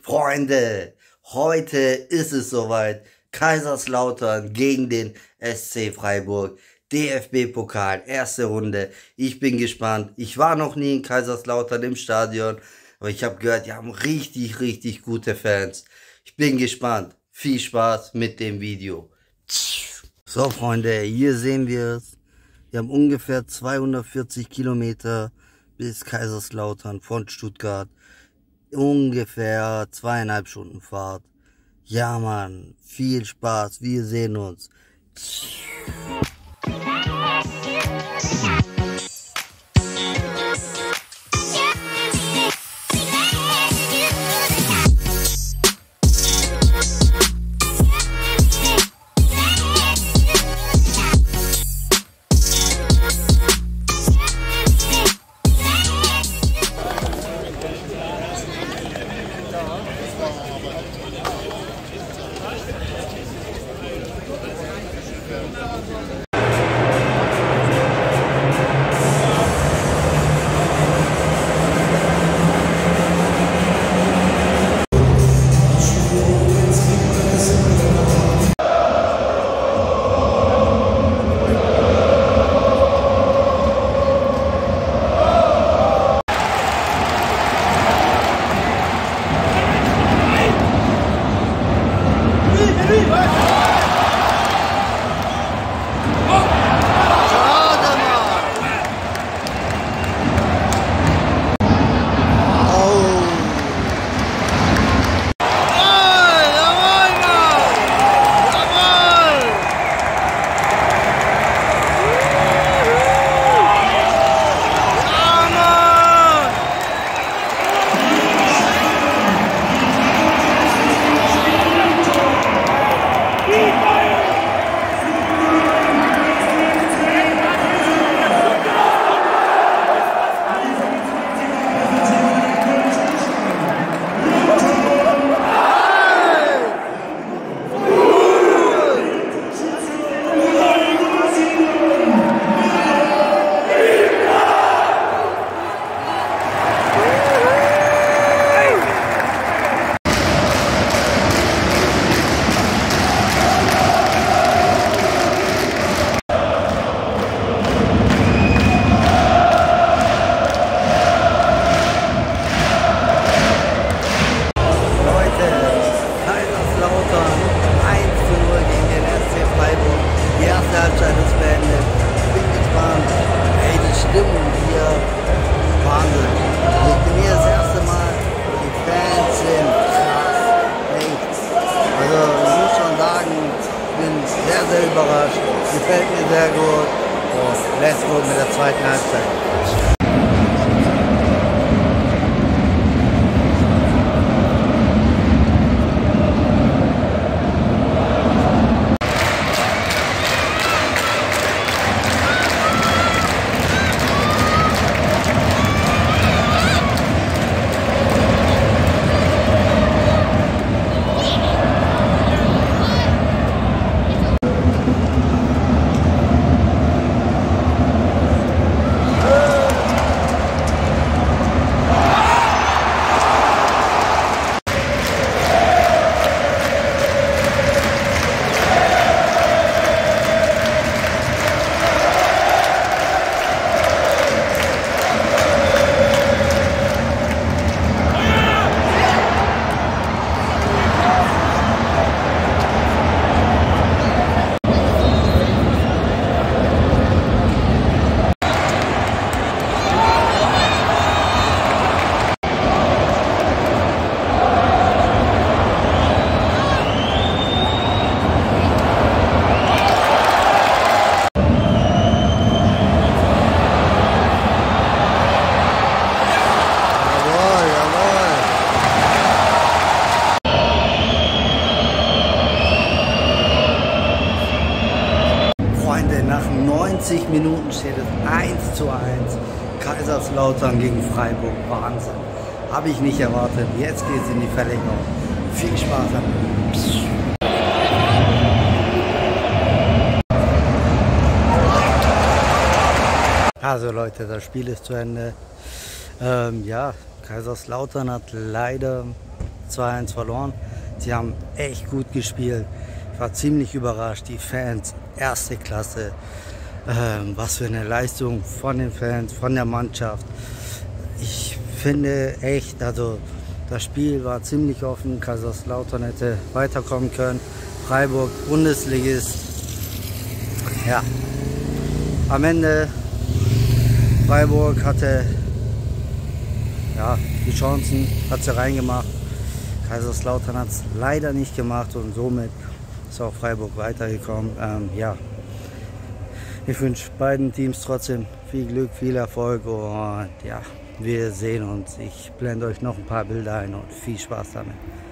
Freunde, heute ist es soweit. Kaiserslautern gegen den SC Freiburg. DFB-Pokal, erste Runde. Ich bin gespannt. Ich war noch nie in Kaiserslautern im Stadion, aber ich habe gehört, die haben richtig, richtig gute Fans. Ich bin gespannt. Viel Spaß mit dem Video. So, Freunde, hier sehen wir es. Wir haben ungefähr 240 Kilometer bis Kaiserslautern von Stuttgart. Ungefähr 2,5 Stunden Fahrt. Ja, Mann, viel Spaß. Wir sehen uns. Sehr überrascht, gefällt mir sehr gut und let's go mit der zweiten Halbzeit. Nach 90 Minuten steht es 1:1. Kaiserslautern gegen Freiburg. Wahnsinn. Habe ich nicht erwartet. Jetzt geht es in die Verlängerung. Viel Spaß damit. Also Leute, das Spiel ist zu Ende. Ja, Kaiserslautern hat leider 2-1 verloren. Sie haben echt gut gespielt. Ich war ziemlich überrascht. Die Fans, erste Klasse. Was für eine Leistung von den Fans, von der Mannschaft. Ich finde echt, also das Spiel war ziemlich offen. Kaiserslautern hätte weiterkommen können. Freiburg, Bundesligist. Ja, am Ende Freiburg hatte die Chancen, hat sie reingemacht. Kaiserslautern hat es leider nicht gemacht und somit ist auch Freiburg weitergekommen. Ich wünsche beiden Teams trotzdem viel Glück, viel Erfolg und ja, wir sehen uns. Ich blende euch noch ein paar Bilder ein und viel Spaß damit.